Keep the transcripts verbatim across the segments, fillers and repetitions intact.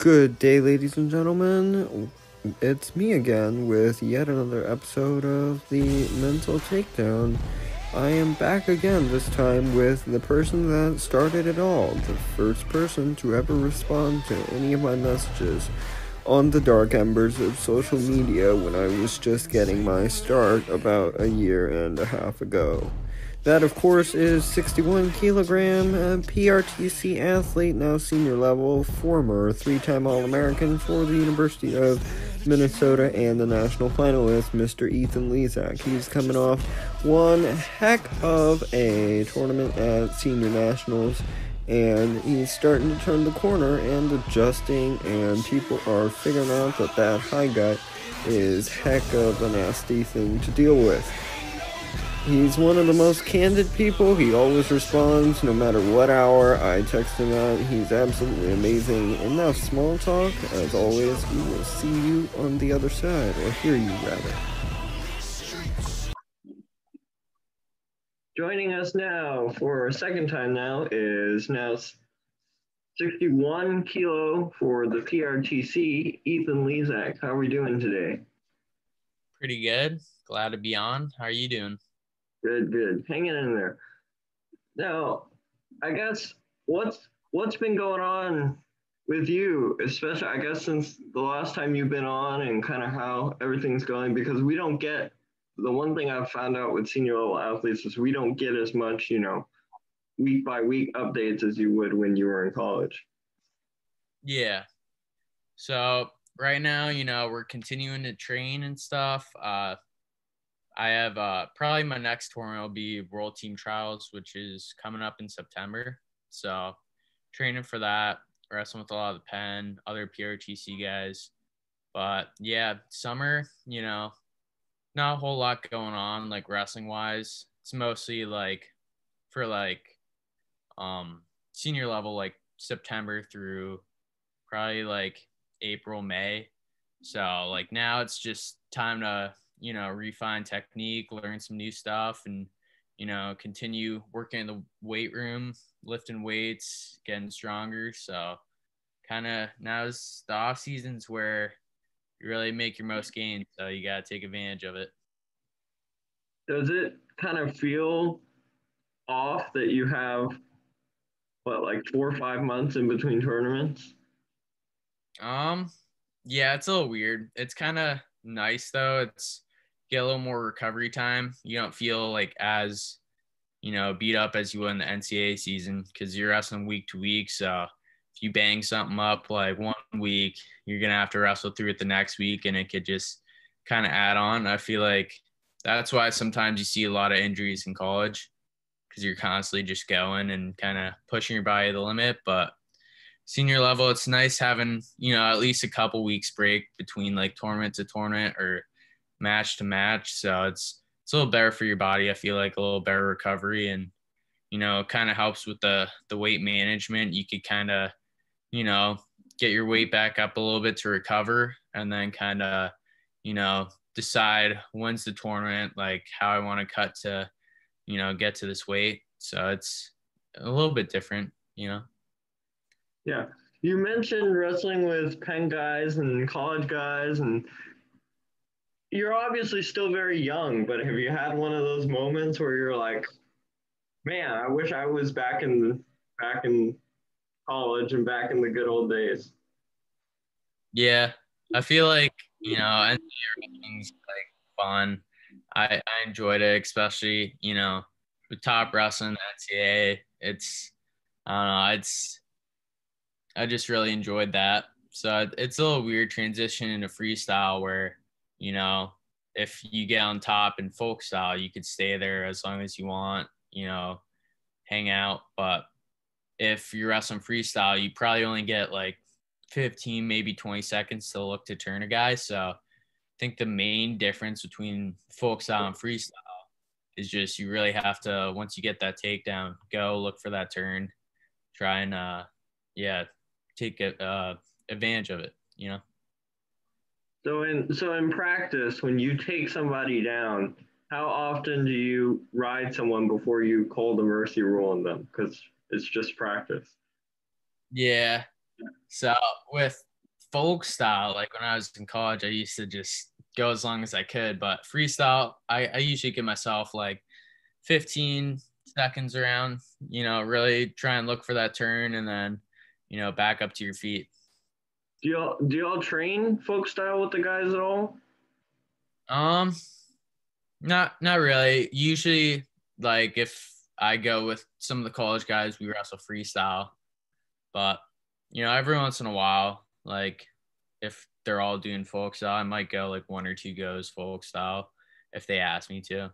Good day, ladies and gentlemen. It's me again with yet another episode of the Mental Takedown. I am back again, this time with the person that started it all, the first person to ever respond to any of my messages on the dark embers of social media when I was just getting my start about a year and a half ago. That, of course, is sixty-one kilogram uh, P R T C athlete, now senior level, former three time All American for the University of Minnesota and the national finalist, Mister Ethan Lezak. He's coming off one heck of a tournament at Senior Nationals, and he's starting to turn the corner and adjusting, and people are figuring out that that high gut is heck of a nasty thing to deal with. He's one of the most candid people. He always responds no matter what hour I text him out. He's absolutely amazing. Enough small talk. As always, we will see you on the other side, or hear you rather. Joining us now for a second time now is now sixty-one kilo for the P R T C, Ethan Lezak. How are we doing today? Pretty good. Glad to be on. How are you doing? Good, good. Hanging in there. Now, I guess what's what's been going on with you, especially I guess since the last time you've been on, and kind of how everything's going, because we don't get the one thing I've found out with senior level athletes is we don't get as much, you know, week by week updates as you would when you were in college. Yeah. So right now, you know, we're continuing to train and stuff. Uh, I have uh, probably my next tournament will be World Team Trials, which is coming up in September. So training for that, wrestling with a lot of the Penn, other P R T C guys. But yeah, summer, you know, not a whole lot going on like wrestling wise. It's mostly like for like um senior level, like September through probably like April, May. So like now it's just time to, you know, refine technique, learn some new stuff, and, you know, continue working in the weight room, lifting weights, getting stronger. So kind of now's the off seasons where you really make your most gains. So you got to take advantage of it. Does it kind of feel off that you have, what, like four or five months in between tournaments? Um, yeah, it's a little weird. It's kind of nice though. It's get a little more recovery time. You don't feel like as, you know, beat up as you would in the N C A A season because you're wrestling week to week. So if you bang something up like one week, you're gonna have to wrestle through it the next week, and it could just kind of add on. I feel like that's why sometimes you see a lot of injuries in college because you're constantly just going and kind of pushing your body to the limit. But senior level, it's nice having, you know, at least a couple weeks break between like tournament to tournament or match to match. So it's it's a little better for your body. I feel like a little better recovery, and, you know, it kind of helps with the the weight management. You could kind of, you know, get your weight back up a little bit to recover, and then kind of, you know, decide when's the tournament, like how I want to cut to, you know, get to this weight. So it's a little bit different, you know. Yeah. You mentioned wrestling with Penn guys and college guys, and you're obviously still very young, but have you had one of those moments where you're like, man, I wish I was back in back in college and back in the good old days? Yeah, I feel like, you know, N C A A wrestling's like fun. I, I enjoyed it, especially, you know, with top wrestling, N C A A. It's, I don't know, it's, I just really enjoyed that. So it's a little weird transition into freestyle where, you know, if you get on top in folk style, you could stay there as long as you want, you know, hang out. But if you're wrestling freestyle, you probably only get like fifteen, maybe twenty seconds to look to turn a guy. So I think the main difference between folk style and freestyle is just you really have to, once you get that takedown, go look for that turn, try and, uh, yeah, take uh, advantage of it, you know? So in so in practice, when you take somebody down, how often do you ride someone before you call the mercy rule on them? Because it's just practice. Yeah. So with folk style, like when I was in college, I used to just go as long as I could. But freestyle, I, I usually give myself like fifteen seconds around, you know, really try and look for that turn and then, you know, back up to your feet. Do y'all do y'all train folk style with the guys at all? Um, not not really. Usually, like if I go with some of the college guys, we wrestle freestyle. But you know, every once in a while, like if they're all doing folk style, I might go like one or two goes folk style if they ask me to.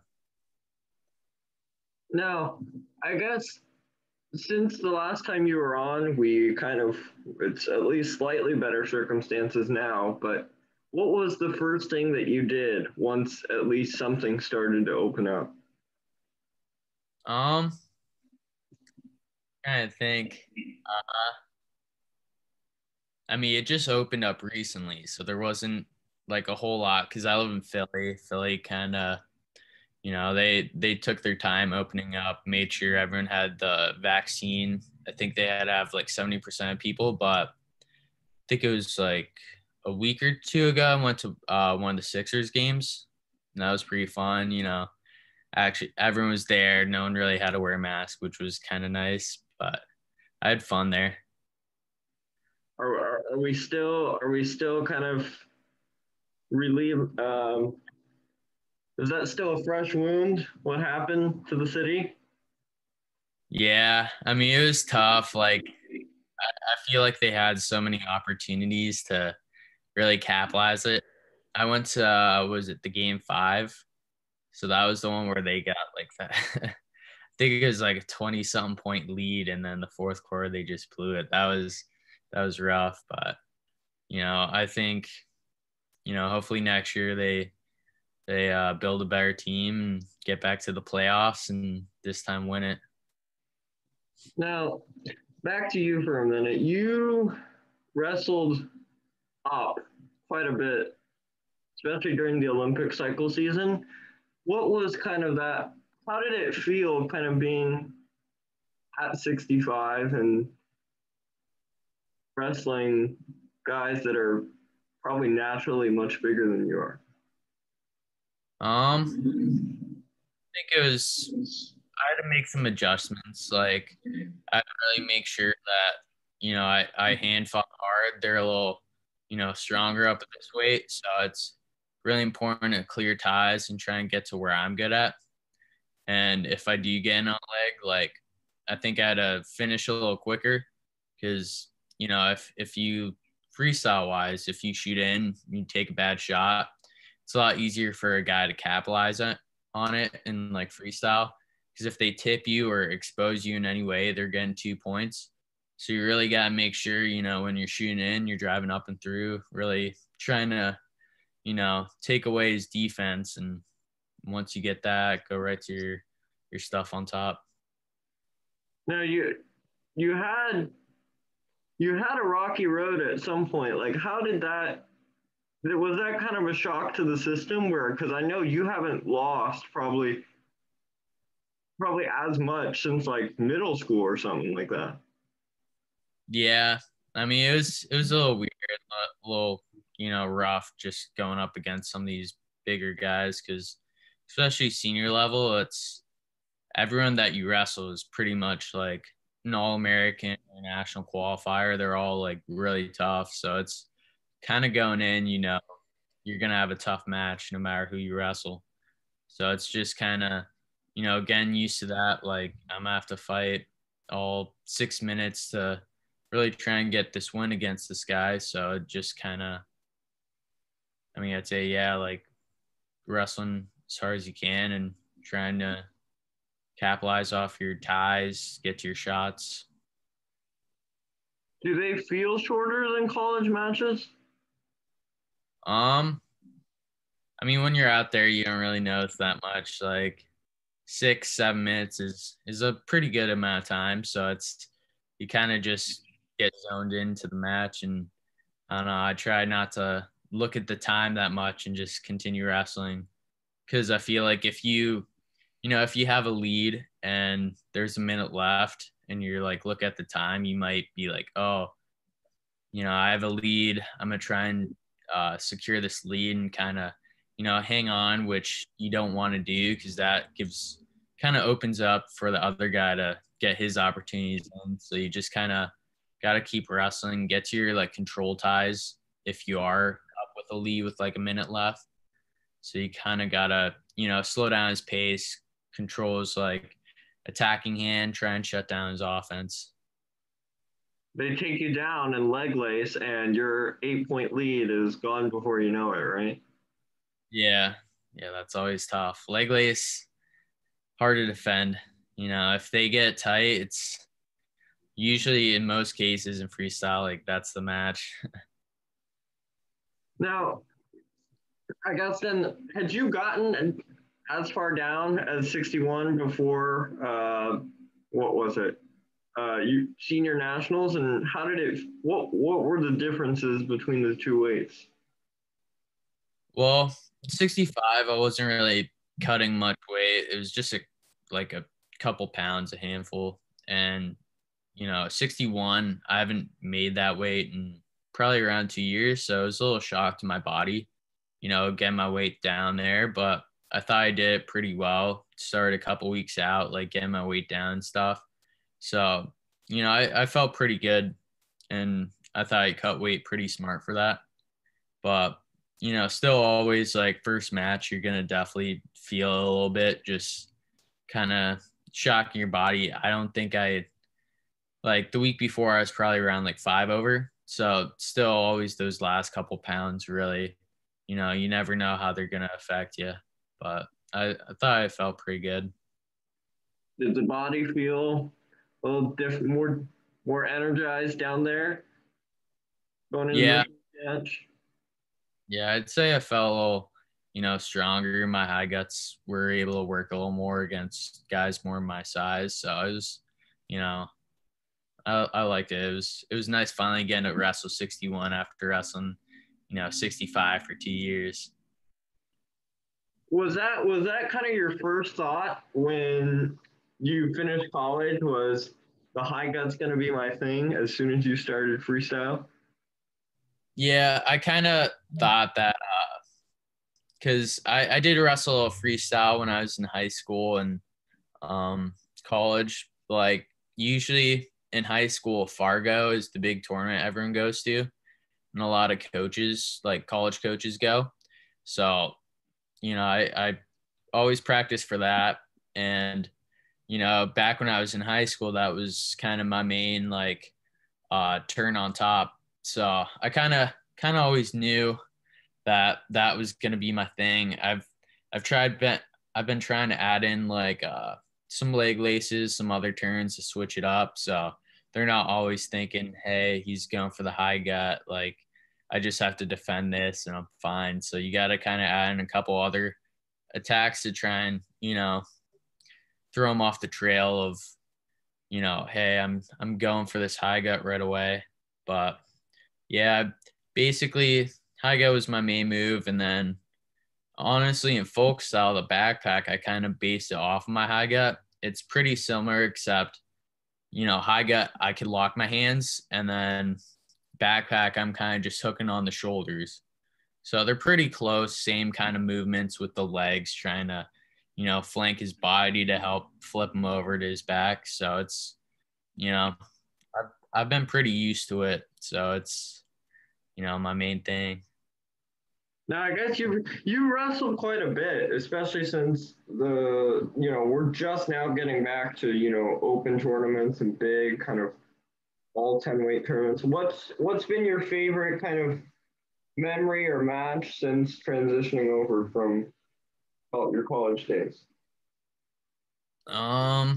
Now, I guess since the last time you were on, we kind of, it's at least slightly better circumstances now, but what was the first thing that you did once at least something started to open up? Um, trying to think. Uh, I mean, it just opened up recently, so there wasn't like a whole lot because I live in Philly. Philly kind of, you know, they they took their time opening up, made sure everyone had the vaccine. I think they had to have like seventy percent of people, but I think it was like a week or two ago, I went to uh, one of the Sixers games, and that was pretty fun. You know, actually, everyone was there. No one really had to wear a mask, which was kind of nice, but I had fun there. Are, are, are we still, are we still kind of relieved? Um, is that still a fresh wound? What happened to the city? Yeah, I mean, it was tough. Like, I, I feel like they had so many opportunities to really capitalize it. I went to, uh, was it the game five? So that was the one where they got like that. I think it was like a twenty something point lead. And then the fourth quarter, they just blew it. That was, that was rough. But, you know, I think, you know, hopefully next year they, they uh, build a better team and get back to the playoffs and this time win it. Now, back to you for a minute. You wrestled up quite a bit, especially during the Olympic cycle season. What was kind of that? How did it feel kind of being at sixty-five and wrestling guys that are probably naturally much bigger than you are? Um, I think it was, I had to make some adjustments. Like, I had to really make sure that, you know, I, I hand fought hard. They're a little, you know, stronger up at this weight. So it's really important to clear ties and try and get to where I'm good at. And if I do get in on a leg, like, I think I had to finish a little quicker because, you know, if, if you freestyle wise, if you shoot in, you take a bad shot, it's a lot easier for a guy to capitalize on it in like freestyle. Because if they tip you or expose you in any way, they're getting two points. So you really got to make sure, you know, when you're shooting in, you're driving up and through, really trying to, you know, take away his defense. And once you get that, go right to your, your stuff on top. Now you you had you had a rocky road at some point. Like, how did that? Was that kind of a shock to the system? Where, because I know you haven't lost probably probably as much since like middle school or something like that. Yeah, I mean it was it was a little weird, a little you know rough, just going up against some of these bigger guys because especially senior level, it's everyone that you wrestle is pretty much like an all-American or national qualifier. They're all like really tough, so it's kind of going in, you know, you're gonna have a tough match no matter who you wrestle. So it's just kind of, you know, getting used to that. Like I'm gonna have to fight all six minutes to really try and get this win against this guy. So it just kind of, I mean, I'd say, yeah, like wrestling as hard as you can and trying to capitalize off your ties, get to your shots. Do they feel shorter than college matches? Um, I mean, when you're out there, you don't really notice that much. Like six, seven minutes is is a pretty good amount of time. So it's you kind of just get zoned into the match, and I don't know. I try not to look at the time that much and just continue wrestling because I feel like if you, you know, if you have a lead and there's a minute left and you're like look at the time, you might be like, oh, you know, I have a lead. I'm going to try and uh, secure this lead and kind of, you know, hang on, which you don't want to do because that gives kind of opens up for the other guy to get his opportunities in. So you just kind of got to keep wrestling, get to your like control ties if you are up with a lead with like a minute left. So you kind of got to, you know, slow down his pace, control his like attacking hand, try and shut down his offense. They take you down in leg lace, and your eight point lead is gone before you know it, right? Yeah. Yeah, that's always tough. Leg lace, hard to defend. You know, if they get tight, it's usually in most cases in freestyle, like that's the match. Now, I guess then, had you gotten as far down as sixty-one before, uh, what was it? Uh, you senior nationals, and how did it, what, what were the differences between the two weights? Well, sixty-five, I wasn't really cutting much weight. It was just a, like a couple pounds, a handful. And, you know, sixty-one, I haven't made that weight in probably around two years. So it was a little shock to my body, you know, getting my weight down there. But I thought I did it pretty well. Started a couple weeks out, like getting my weight down and stuff. So, you know, I, I felt pretty good. And I thought I cut weight pretty smart for that. But you know, still always like first match, you're going to definitely feel a little bit just kind of shocking your body. I don't think I, like the week before, I was probably around like five over. So still always those last couple pounds, really, you know, you never know how they're going to affect you. But I, I thought I felt pretty good. Did the body feel a little different, more, more energized down there? Going into Yeah. the match? Yeah, I'd say I felt a little, you know, stronger. My high guts were able to work a little more against guys more my size. So I was, you know, I, I liked it. It was it was nice finally getting to wrestle sixty-one after wrestling, you know, sixty-five for two years. Was that was that kind of your first thought when you finished college? Was the high gut's going to be my thing as soon as you started freestyle? Yeah, I kind of thought that because uh, I, I did wrestle a freestyle when I was in high school and um, college. Like usually in high school, Fargo is the big tournament everyone goes to, and a lot of coaches, like college coaches, go. So, you know, I, I always practice for that. And, you know, back when I was in high school, that was kind of my main like uh, turn on top. So I kind of kind of always knew that that was going to be my thing. I've I've tried been I've been trying to add in like uh, some leg laces, some other turns to switch it up. So they're not always thinking, hey, he's going for the high gut. Like I just have to defend this and I'm fine. So you got to kind of add in a couple other attacks to try and, you know, throw them off the trail of, you know, hey, I'm I'm going for this high gut right away. But yeah, basically high gut was my main move. And then honestly in folk style, the backpack, I kind of based it off of my high gut. It's pretty similar, except, you know, high gut, I could lock my hands, and then backpack, I'm kind of just hooking on the shoulders. So they're pretty close, same kind of movements with the legs, trying to, you know, flank his body to help flip him over to his back. So it's, you know, I've, I've been pretty used to it. So it's, you know, my main thing. Now, I guess you you wrestled quite a bit, especially since the you know we're just now getting back to you know open tournaments and big kind of all ten weight tournaments. What's what's been your favorite kind of memory or match since transitioning over from your college days? Um,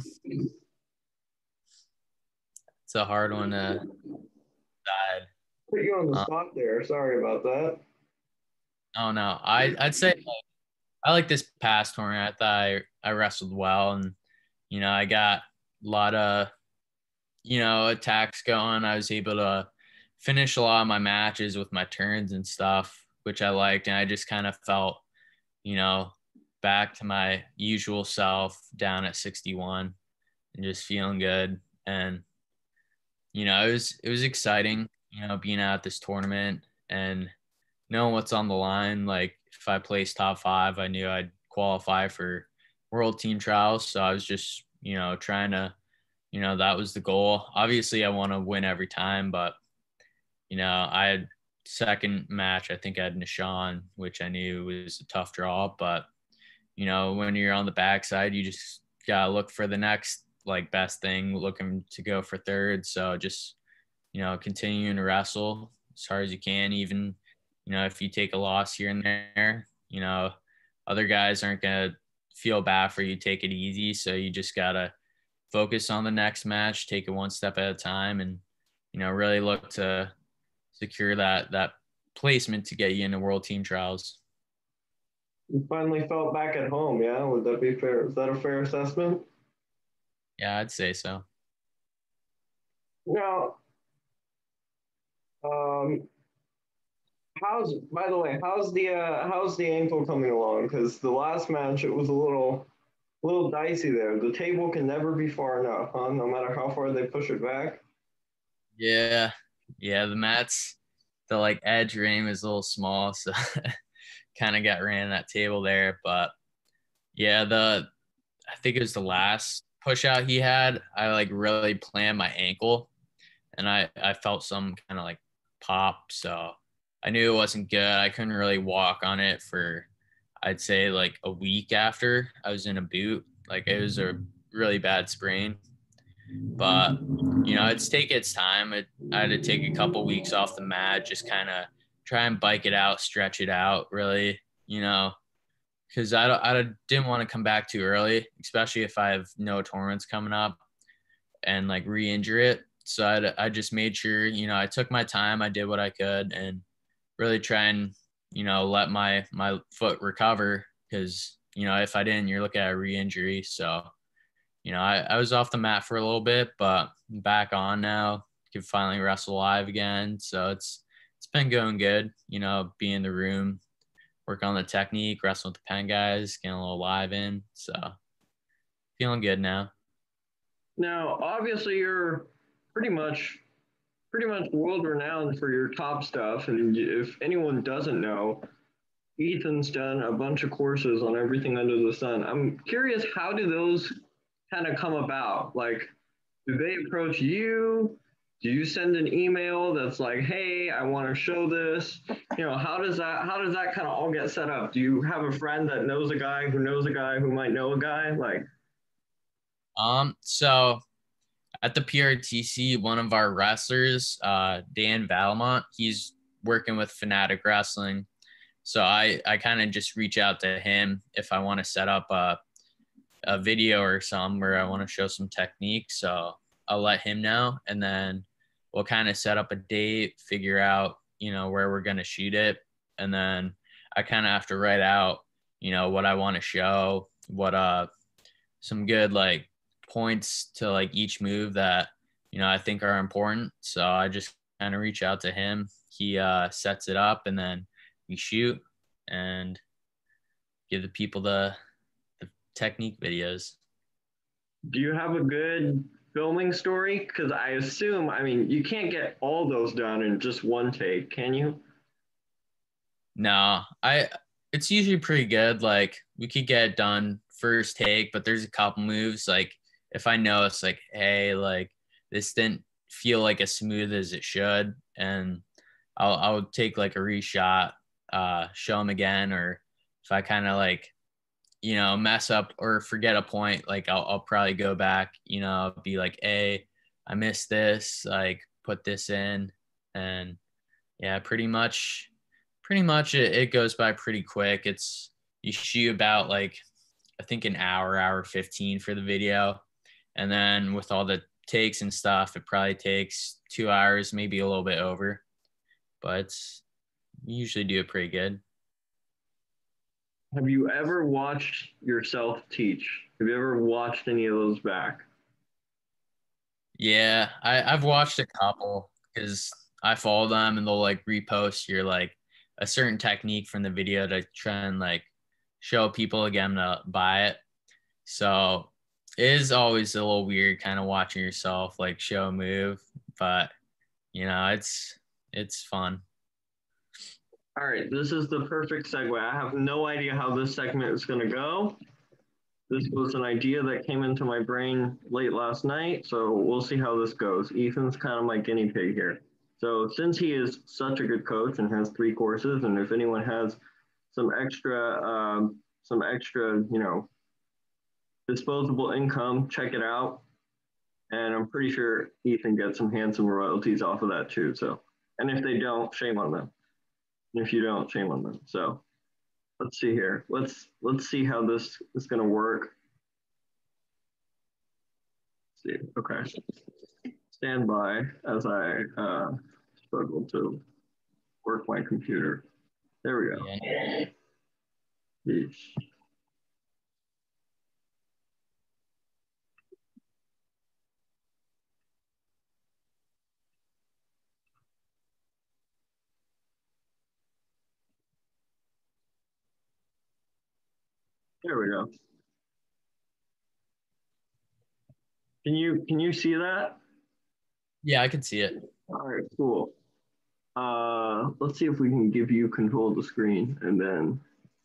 it's a hard one to decide. Put you on the Uh, spot there. Sorry about that. oh no, I I'd say like, I like this past tournament. I thought I, I wrestled well, and you know I got a lot of you know attacks going. I was able to finish a lot of my matches with my turns and stuff, which I liked, and I just kind of felt you know back to my usual self down at sixty-one and just feeling good. And you know it was it was exciting. you know, being at this tournament and knowing what's on the line. Like if I placed top five, I knew I'd qualify for world team trials. So I was just, you know, trying to, you know, that was the goal. Obviously I want to win every time, but you know, I had second match, I think I had Nishan, which I knew was a tough draw, but you know, when you're on the backside, you just gotta look for the next like best thing, looking to go for third. So just, you know, continuing to wrestle as hard as you can, even, you know, if you take a loss here and there, you know, other guys aren't gonna feel bad for you, take it easy. So you just gotta focus on the next match, take it one step at a time, and, you know, really look to secure that that placement to get you into world team trials. You finally felt back at home, yeah? Would that be fair? Is that a fair assessment? Yeah, I'd say so. Now, um, how's by the way, how's the uh, how's the ankle coming along? Because the last match it was a little little dicey there. The table can never be far enough, huh? No matter how far they push it back. Yeah, yeah. The mats, the like edge ring was a little small, so kind of got ran that table there. But yeah, the I think it was the last push out he had. I like really planned my ankle, and I I felt some kind of like pop, so I knew it wasn't good. I couldn't really walk on it for, I'd say, like a week after I was in a boot. Like it was a really bad sprain, but you know, it's take its time. It, I had to take a couple weeks off the mat, just kind of try and bike it out, stretch it out, really, you know, because I, I didn't want to come back too early, especially if I have no tournaments coming up and like re-injure it. So I, I just made sure, you know, I took my time, I did what I could, and really try and, you know, let my my foot recover, because, you know, if I didn't, you're looking at a re-injury. So, you know, I, I was off the mat for a little bit, but I'm back on now. Can finally wrestle live again. So it's it's been going good, you know, be in the room, work on the technique, wrestle with the Penn guys, getting a little live in. So feeling good now. Now, obviously, you're pretty much pretty much world renowned for your top stuff. And if anyone doesn't know, Ethan's done a bunch of courses on everything under the sun. I'm curious, how do those kind of come about? Like, do they approach you? Do you send an email that's like, hey, I want to show this? You know, how does that how does that kind of all get set up? Do you have a friend that knows a guy who knows a guy who might know a guy? Like, Um, so at the P R T C, one of our wrestlers, uh, Dan Valamont, he's working with Fanatic Wrestling. So I, I kind of just reach out to him if I want to set up a, a video or something where I want to show some technique. So I'll let him know, and then we'll kind of set up a date, figure out, you know, where we're going to shoot it. And then I kind of have to write out, you know, what I want to show, what, uh, some good like points to like each move that, you know, I think are important. So I just kind of reach out to him. He uh, sets it up, and then we shoot and give the people the, the technique videos. do you have a good filming story? Because I assume, I mean, you can't get all those done in just one take, can you? No, I, it's usually pretty good. Like we could get it done first take, but there's a couple moves. Like if I know it's like, hey, like this didn't feel like as smooth as it should, and I'll, I'll take like a reshot, uh, show them again. Or if I kind of like, you know, mess up or forget a point, like I'll, I'll probably go back, you know, be like, hey, I missed this, like put this in. And yeah, pretty much, pretty much it, it goes by pretty quick. It's, you shoot about like, I think an hour, hour fifteen for the video. And then with all the takes and stuff, it probably takes two hours, maybe a little bit over, but it's, you usually do it pretty good. Have you ever watched yourself teach? Have you ever watched any of those back? Yeah, I, I've watched a couple because I follow them, and they'll like repost your like a certain technique from the video to try and like show people again to buy it. So it is always a little weird kind of watching yourself like show a move, but you know, it's it's fun. All right, this is the perfect segue. I have no idea how this segment is going to go. This was an idea that came into my brain late last night, so we'll see how this goes. Ethan's kind of my guinea pig here. So since he is such a good coach and has three courses, and if anyone has some extra, um, some extra, you know, disposable income, check it out. And I'm pretty sure Ethan gets some handsome royalties off of that too. So, and if they don't, shame on them. And if you don't, shame on them. So let's see here. Let's let's see how this is going to work. Let's see. Okay. Stand by as I uh, struggle to work my computer. There we go. Yeah. Yeesh. There we go. Can you can you see that? Yeah, I can see it. All right, cool. Uh, let's see if we can give you control of the screen, and then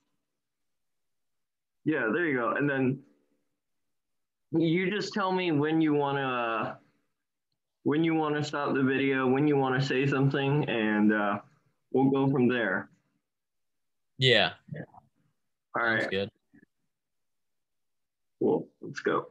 yeah, there you go. And then you just tell me when you want to uh, when you want to stop the video, when you want to say something, and uh, we'll go from there. Yeah. All right. Sounds good. Cool. Let's go.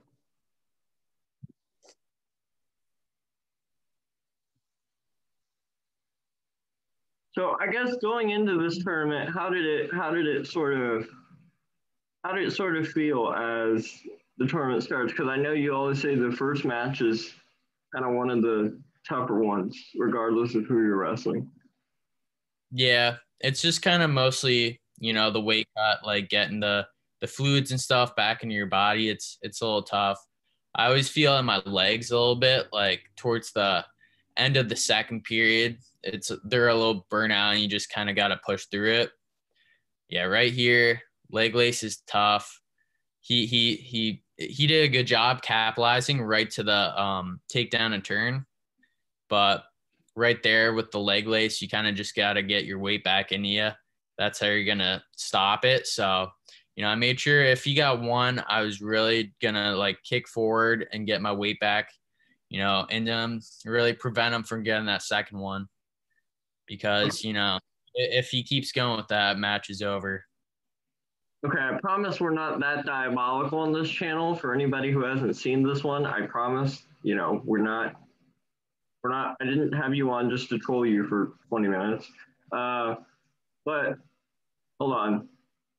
So I guess going into this tournament, how did it how did it sort of how did it sort of feel as the tournament starts? Because I know you always say the first match is kind of one of the tougher ones, regardless of who you're wrestling. Yeah, it's just kind of mostly, you know, the weight cut, like getting the the fluids and stuff back into your body. It's it's a little tough. I always feel in my legs a little bit, like towards the end of the second period. It's they're a little burnout, and you just kind of got to push through it. Yeah, right here, leg lace is tough. He he he he did a good job capitalizing right to the um takedown and turn, but right there with the leg lace, you kind of just got to get your weight back into you. That's how you're gonna stop it. So, you know, I made sure if he got one, I was really gonna like kick forward and get my weight back, you know, and um really prevent him from getting that second one. Because, you know, if he keeps going with that, match is over. Okay, I promise we're not that diabolical on this channel. For anybody who hasn't seen this one, I promise, you know, we're not, we're not, I didn't have you on just to troll you for twenty minutes. Uh, but hold on.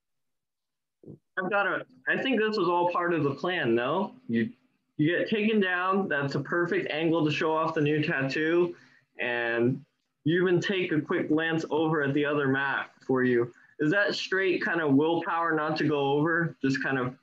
I've got to, I think this was all part of the plan, no? You, you get taken down, that's a perfect angle to show off the new tattoo, and you even take a quick glance over at the other mat for you. Is that straight kind of willpower not to go over? Just kind of.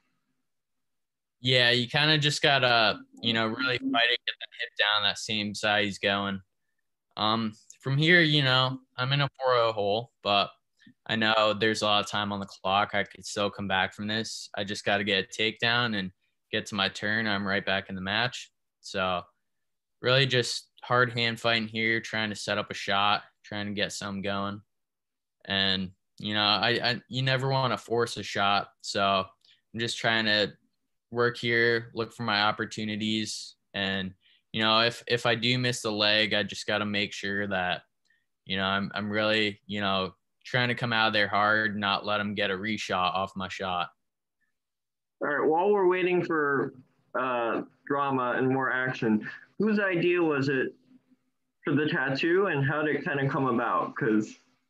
Yeah, you kind of just got to, you know, really fight it, get that hip down that same side he's going. Um, from here, you know, I'm in a four oh hole, but I know there's a lot of time on the clock. I could still come back from this. I just got to get a takedown and get to my turn. I'm right back in the match. So really just hard hand fighting here, trying to set up a shot, trying to get some going. And, you know, I, I you never want to force a shot. So I'm just trying to work here, look for my opportunities. And, you know, if, if I do miss the leg, I just got to make sure that, you know, I'm, I'm really, you know, trying to come out of there hard, not let them get a reshot off my shot. All right, while we're waiting for uh, drama and more action, whose idea was it for the tattoo, and how did it kind of come about? Because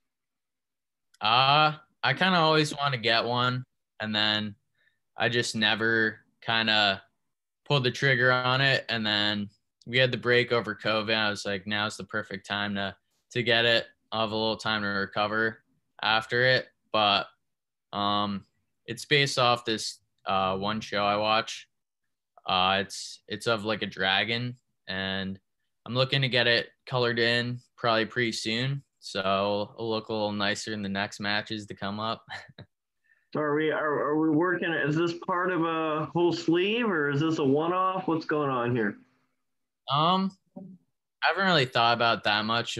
uh, I kind of always want to get one, and then I just never kind of pulled the trigger on it. And then we had the break over COVID. I was like, now's the perfect time to to get it. I'll have a little time to recover after it. But um, it's based off this uh, one show I watch. Uh, it's it's of like a dragon, and I'm looking to get it colored in probably pretty soon. So it'll look a little nicer in the next matches to come up. So are we are, are we working? Is this part of a whole sleeve, or is this a one-off? What's going on here? Um, I haven't really thought about that much of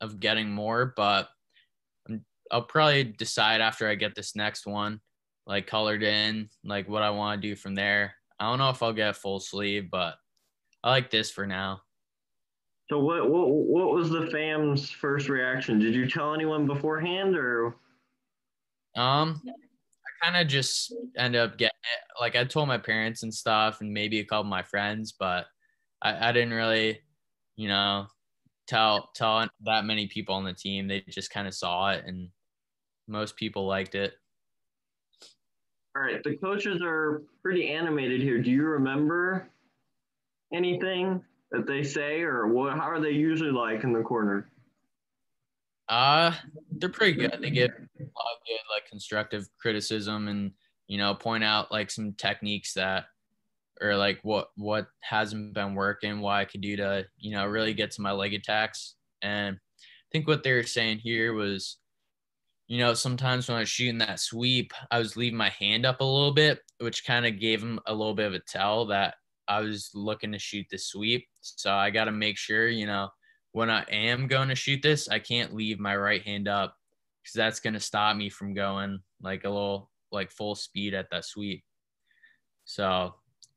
of getting more, but I'm, I'll probably decide after I get this next one, like colored in, like what I want to do from there. I don't know if I'll get full sleeve, but I like this for now. So what what what was the fam's first reaction? Did you tell anyone beforehand or? Um, I kind of just end up getting it. Like I told my parents and stuff, and maybe a couple of my friends, but I, I didn't really, you know, tell tell that many people on the team. They just kind of saw it, and most people liked it. All right, the coaches are pretty animated here. Do you remember anything that they say, or what? How are they usually like in the corner? Uh, they're pretty good. They give a lot of good, like constructive criticism, and you know, point out like some techniques that, or like what what hasn't been working, what I could do to, you know, really get to my leg attacks. And I think what they were saying here was, you know, sometimes when I was shooting that sweep, I was leaving my hand up a little bit, which kind of gave them a little bit of a tell that I was looking to shoot the sweep. So I got to make sure, you know, when I am going to shoot this, I can't leave my right hand up because that's going to stop me from going like a little, like full speed at that sweep. So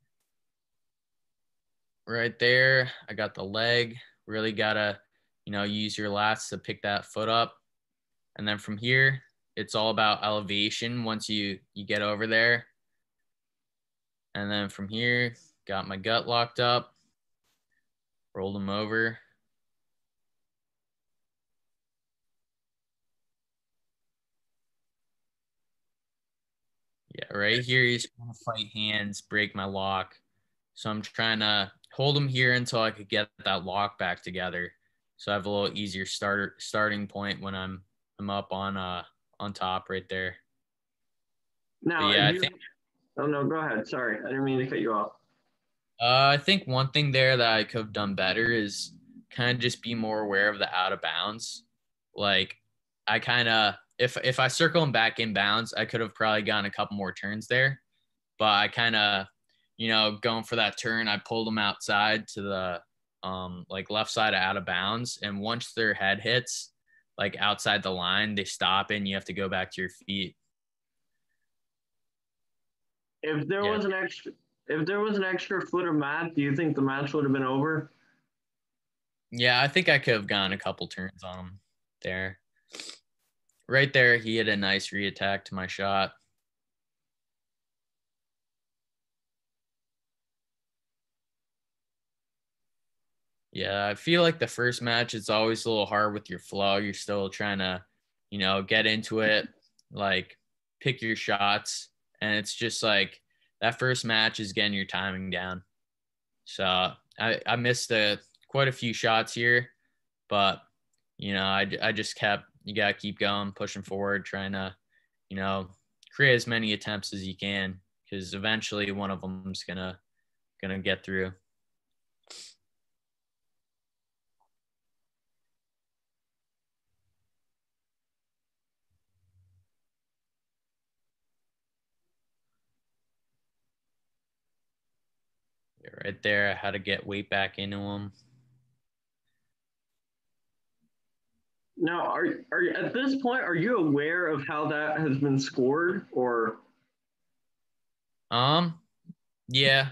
right there, I got the leg. Really got to, you know, use your lats to pick that foot up. And then from here, it's all about elevation once you, you get over there. And then from here, got my gut locked up, rolled him over. Yeah, right here, he's trying to fight hands, break my lock. So I'm trying to hold him here until I could get that lock back together. So I have a little easier starter starting point when I'm I'm up on uh on top right there. Now, but yeah, you, I think oh no, go ahead. Sorry, I didn't mean to cut you off. uh, I think one thing there that I could have done better is kind of just be more aware of the out of bounds. Like I kind of if if I circle him back in bounds, I could have probably gotten a couple more turns there. But I kind of, you know, going for that turn, I pulled them outside to the um like left side of out of bounds. And once their head hits like outside the line, they stop and you have to go back to your feet. If there Yeah. was an extra, if there was an extra foot of mat, do you think the match would have been over? Yeah, I think I could have gone a couple turns on him there. Right there, he had a nice re-attack to my shot. Yeah, I feel like the first match, it's always a little hard with your flow. You're still trying to, you know, get into it, like pick your shots. And it's just like that first match is getting your timing down. So I, I missed a, quite a few shots here, but, you know, I, I just kept, you got to keep going, pushing forward, trying to, you know, create as many attempts as you can because eventually one of them's going to, going to get through. Right there, I had to get weight back into him. Now, are are you, at this point, are you aware of how that has been scored, or? Um, yeah.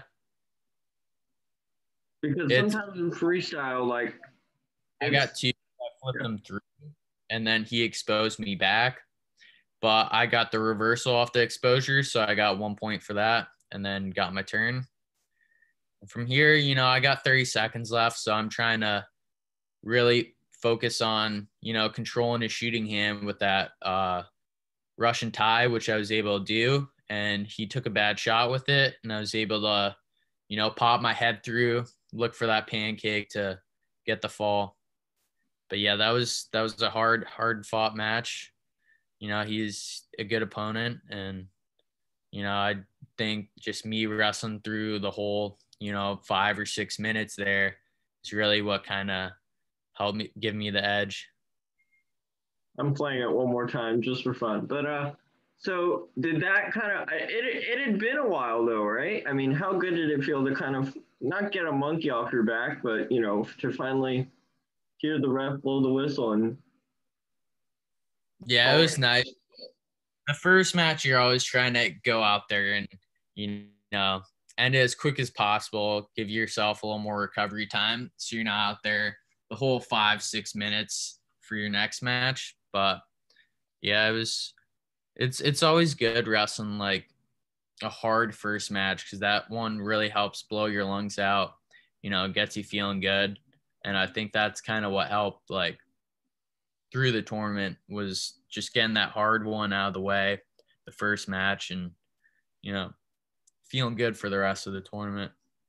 Because It's, sometimes in freestyle, like I got two, I flipped yeah. him through, and then he exposed me back. But I got the reversal off the exposure, so I got one point for that, and then got my turn. From here, you know, I got thirty seconds left, so I'm trying to really focus on, you know, controlling his shooting hand with that uh, Russian tie, which I was able to do. And he took a bad shot with it, and I was able to, you know, pop my head through, look for that pancake to get the fall. But yeah, that was that was a hard, hard fought match. You know, he's a good opponent, and you know, I think just me wrestling through the whole, you know, five or six minutes there is really what kind of helped me give me the edge. I'm playing it one more time just for fun. But uh, so did that kind of it? It had been a while though, right? I mean, how good did it feel to kind of not get a monkey off your back, but you know, to finally hear the ref blow the whistle and Yeah, it was nice. The first match, you're always trying to go out there and, you know, end it as quick as possible, give yourself a little more recovery time so you're not out there the whole five, six minutes for your next match. But yeah, it was, it's, it's always good wrestling like a hard first match because that one really helps blow your lungs out, you know, gets you feeling good. And I think that's kind of what helped like through the tournament was just getting that hard one out of the way, the first match, and, you know, feeling good for the rest of the tournament.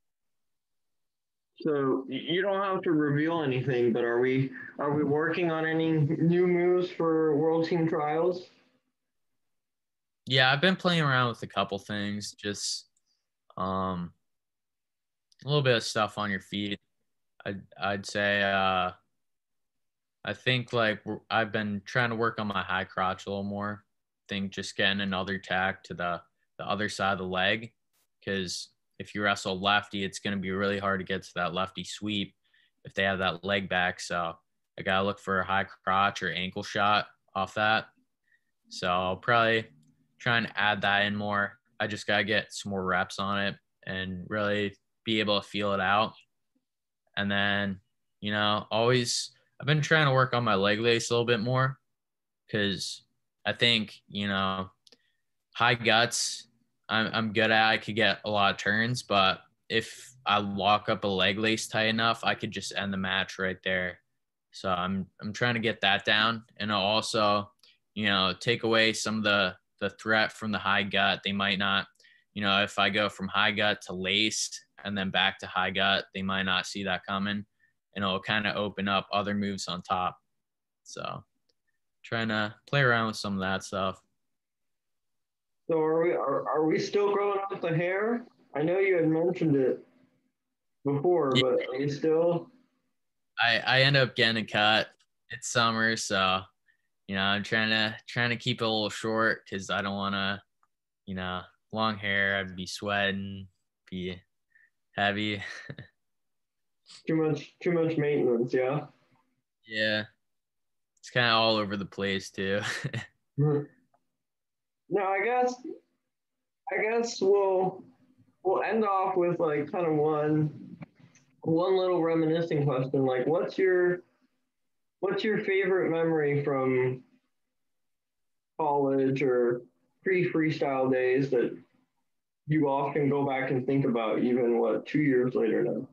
So you don't have to reveal anything, but are we are we working on any new moves for World Team Trials? Yeah, I've been playing around with a couple things, just um, a little bit of stuff on your feet. I'd, I'd say uh, I think like I've been trying to work on my high crotch a little more. I think just getting another tack to the, the other side of the leg, because if you wrestle lefty, it's going to be really hard to get to that lefty sweep if they have that leg back. So I got to look for a high crotch or ankle shot off that. So I'll probably try and add that in more. I just got to get some more reps on it and really be able to feel it out. And then, you know, always I've been trying to work on my leg lace a little bit more because I think, you know, high guts, I'm, I'm good at. I could get a lot of turns, but if I lock up a leg lace tight enough, I could just end the match right there. So I'm I'm trying to get that down, and I'll also, you know, take away some of the the threat from the high gut. They might not, you know, if I go from high gut to lace and then back to high gut, they might not see that coming, and it'll kind of open up other moves on top. So trying to play around with some of that stuff. So are we are, are we still growing out the hair? I know you had mentioned it before, yeah. But are we still? I I end up getting a cut. It's summer, so you know I'm trying to trying to keep it a little short because I don't want to, you know, long hair. I'd be sweating, be heavy. Too much too much maintenance, yeah. Yeah, it's kind of all over the place too. No, I guess I guess we'll we'll end off with like kind of one one little reminiscing question. Like what's your what's your favorite memory from college or pre-freestyle days that you often go back and think about even what two years later now?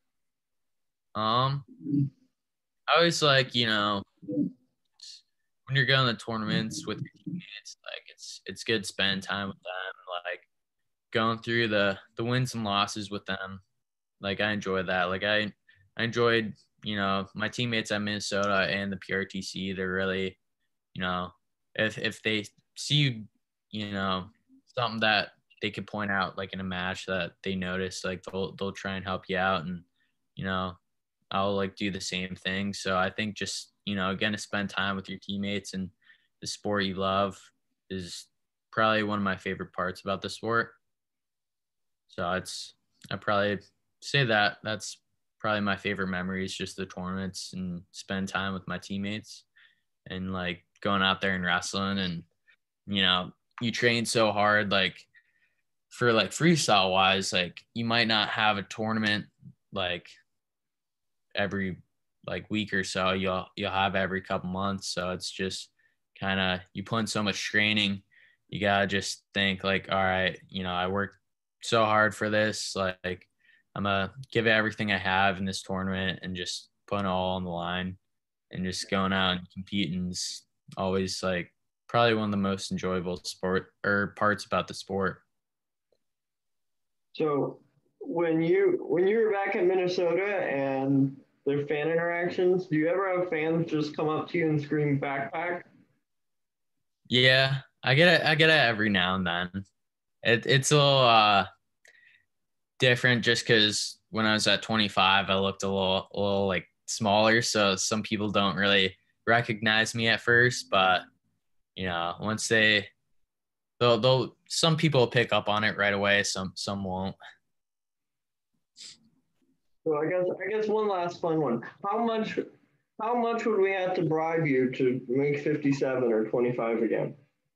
Um I always like, you know, when you're going to tournaments with your teammates, like it's it's good spending time with them, like going through the the wins and losses with them. Like I enjoy that. Like I I enjoyed, you know, my teammates at Minnesota and the P R T C. They're really, you know, if if they see you, you know, something that they could point out like in a match that they notice, like they'll they'll try and help you out, and you know, I'll like do the same thing. So I think just, you know, again, to spend time with your teammates and the sport you love is probably one of my favorite parts about the sport. So it's, I probably say that that's probably my favorite memories, just the tournaments and spend time with my teammates and like going out there and wrestling. And, you know, you train so hard, like for like freestyle wise, like you might not have a tournament like every like week or so. You'll you'll have every couple months. So it's just kind of, you put in so much training, you gotta just think like, all right, you know, I worked so hard for this, like I'm gonna give it everything I have in this tournament and just put it all on the line, and just going out and competing is always like probably one of the most enjoyable sport or parts about the sport. So when you when you were back in Minnesota and their fan interactions, do you ever have fans just come up to you and scream backpack? Yeah, I get it. I get it every now and then. It, it's a little uh, different just because when I was at twenty-five, I looked a little, a little like smaller. So some people don't really recognize me at first, but you know, once they, they'll, they'll, some people pick up on it right away. Some, some won't. So I guess I guess one last fun one. How much how much would we have to bribe you to make fifty-seven or twenty-five again?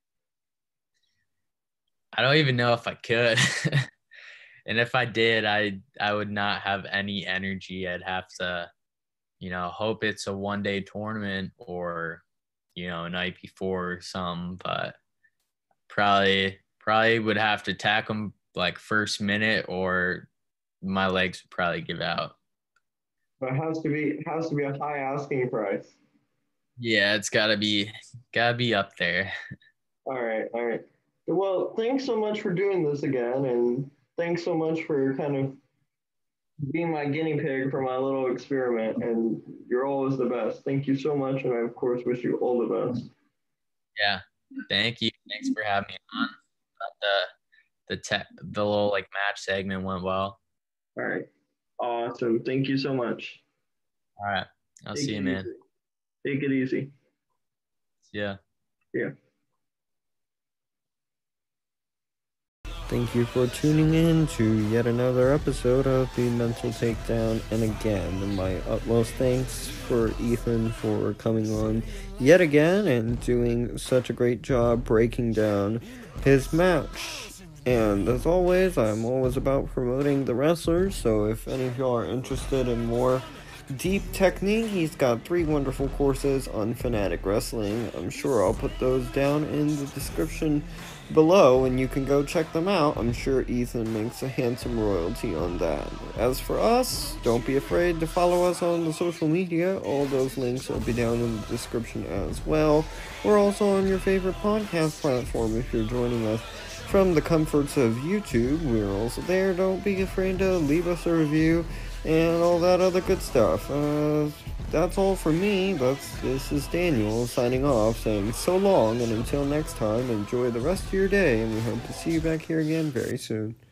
I don't even know if I could. And if I did, I I would not have any energy. I'd have to, you know, hope it's a one day tournament or, you know, a night before some, but probably probably would have to tack them like first minute or my legs would probably give out. But it has to be has to be a high asking price. Yeah, it's gotta be gotta be up there. All right, all right. Well, thanks so much for doing this again, and thanks so much for kind of being my guinea pig for my little experiment. And you're always the best. Thank you so much, and I of course wish you all the best. Yeah, thank you. Thanks for having me on. The the te- the little like match segment went well. All right, awesome. Thank you so much. All right, I'll Take see you, man. Easy. Take it easy. Yeah. Yeah. Thank you for tuning in to yet another episode of the Mental Takedown. And again, my utmost thanks for Ethan for coming on yet again and doing such a great job breaking down his match. And as always, I'm always about promoting the wrestlers, so if any of y'all are interested in more deep technique, he's got three wonderful courses on Fanatic Wrestling. I'm sure I'll put those down in the description below and you can go check them out. I'm sure Ethan makes a handsome royalty on that. As for us, don't be afraid to follow us on the social media. All those links will be down in the description as well. We're also on your favorite podcast platform if you're joining us from the comforts of YouTube. We're also there. Don't be afraid to leave us a review and all that other good stuff. Uh, that's all for me. That's, this is Daniel signing off, saying so long, and until next time, enjoy the rest of your day, and we hope to see you back here again very soon.